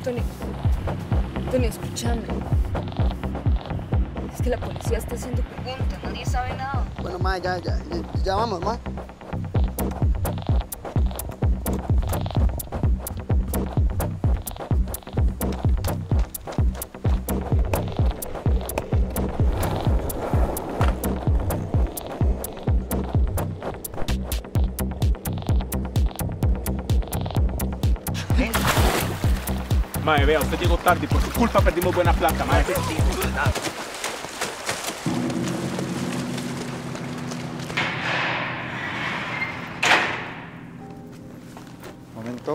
Tony. Tony, escúchame. Es que la policía está haciendo preguntas, nadie sabe nada. Bueno, ma, ya vamos, ma. Mae, vea, usted llegó tarde y por su culpa perdimos buena plata, mae. Momento.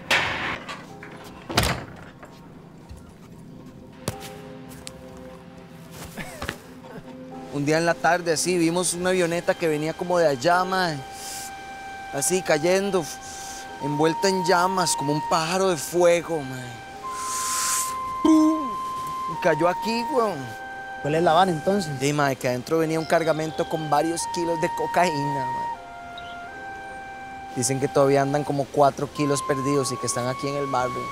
Un día en la tarde, así, vimos una avioneta que venía como de allá, mae. Así, cayendo, envuelta en llamas, como un pájaro de fuego, mae. ¡Pum! Y cayó aquí, weón. ¿Cuál es la vara entonces? Sí, mae, que adentro venía un cargamento con varios kilos de cocaína, mae. Dicen que todavía andan como 4 kilos perdidos y que están aquí en el barrio.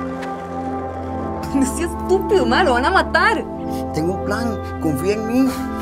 No seas estúpido, ma, lo van a matar. Tengo un plan, confía en mí.